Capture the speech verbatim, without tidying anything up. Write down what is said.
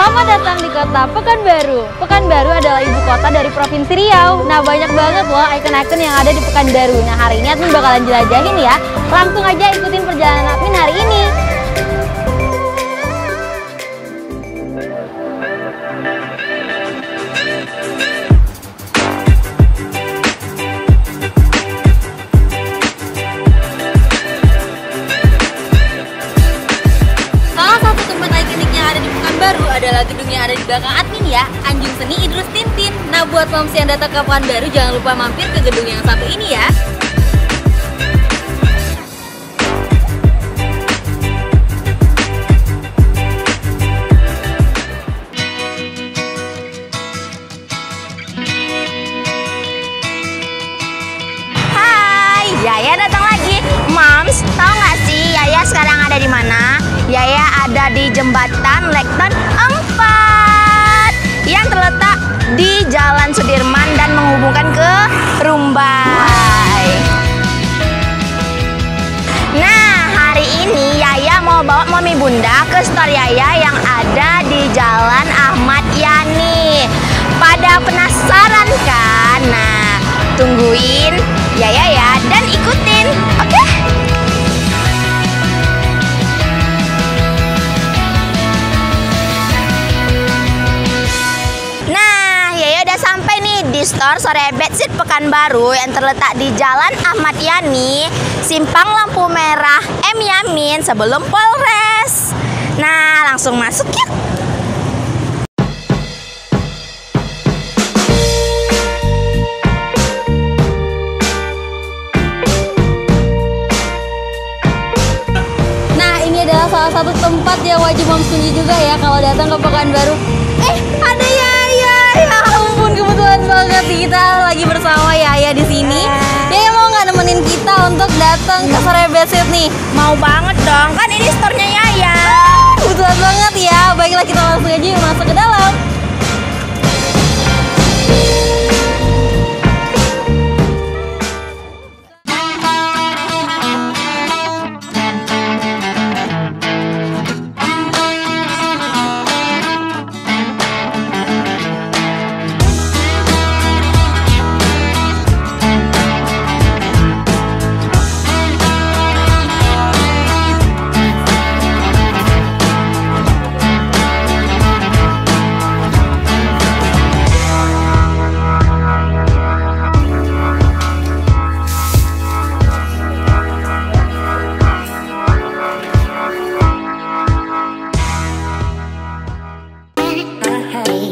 Selamat datang di kota Pekanbaru. Pekanbaru adalah ibu kota dari Provinsi Riau. Nah, banyak banget loh ikon-ikon yang ada di Pekanbaru. Nah, hari ini Admin bakalan jelajahin ya. Langsung aja ikutin perjalanan Admin hari ini. Adalah gedung yang ada di belakang Admin ya, Anjung Seni Idrus Tintin. Nah, buat moms yang datang ke Pekanbaru jangan lupa mampir ke gedung yang satu ini ya. Hai, Yaya datang lagi. Moms, tahu nggak sih Yaya sekarang ada di mana? Yaya ada di jembatan Lekton empat yang terletak di Jalan Sudirman dan menghubungkan ke Rumbai. Nah, hari ini Yaya mau bawa Mami Bunda ke store Yaya yang ada di Jalan Ahmad Yani. Pada penasaran kan? Nah, tungguin Yaya ya dan ikutin, oke? Okay? Di store Sore Bedsheet Pekanbaru yang terletak di Jalan Ahmad Yani, Simpang Lampu Merah M Yamin sebelum Polres. Nah, langsung masuk yuk. Nah, ini adalah salah satu tempat yang wajib moms kunjungi juga ya kalau datang ke Pekanbaru. Eh, ada Yaya. Ya ampun, kebetulan banget kita lagi bersama Yaya di sini. Yaya mau nggak nemenin kita untuk datang ke Sore Bedsheet nih? Mau banget dong, kan ini store-nya Yaya. Kebetulan banget ya. Baiklah, kita langsung aja masuk ke dalam. Hey.